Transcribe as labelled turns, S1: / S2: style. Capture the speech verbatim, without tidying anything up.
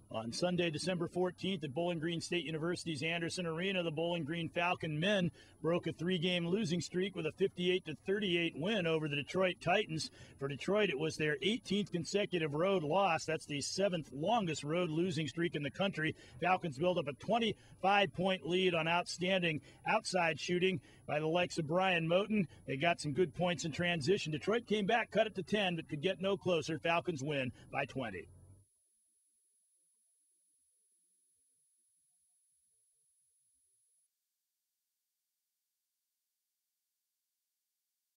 S1: On Sunday, December fourteenth at Bowling Green State University's Anderson Arena, the Bowling Green Falcon men broke a three-game losing streak with a fifty-eight to thirty-eight win over the Detroit Titans. For Detroit, it was their eighteenth consecutive road loss. That's the seventh longest road losing streak in the country. Falcons built up a twenty-five point lead on outstanding outside shooting by the likes of Brian Moten. They got some good points in transition. Detroit came back, cut it to ten, but could get no closer. Falcons win by twenty.